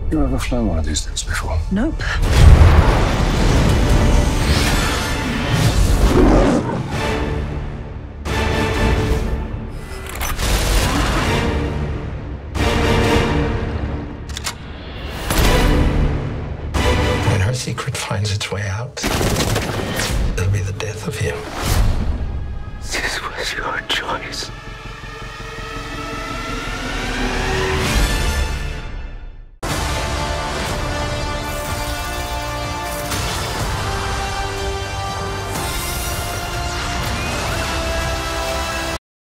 You ever flown one of these things before? Nope.